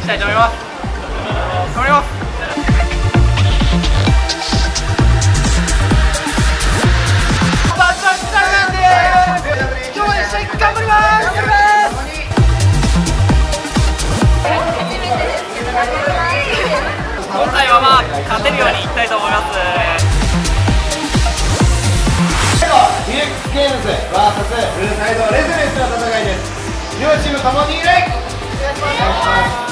したいと思います。頑張ります。バッチバチなんで今日も一緒に頑張ります。今回は勝てるようにいきたいと思います。 DX ゲームズ VS ブルーサイドレズレスの戦いです。両チームともに礼。お願いします。